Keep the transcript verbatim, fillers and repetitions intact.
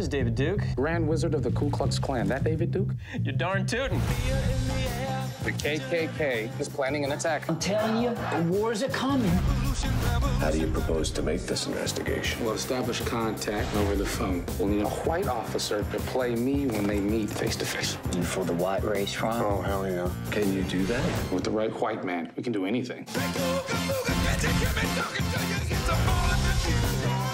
This is David Duke. Grand Wizard of the Ku Klux Klan. That David Duke? You're darn tootin'. The K K K is planning an attack. I'm telling you, the wars are coming. How do you propose to make this investigation? We'll establish contact over the phone. We'll need a white officer to play me when they meet face to face. And for the white race trial? Oh, hell yeah. Can you do that? With the right white man, we can do anything.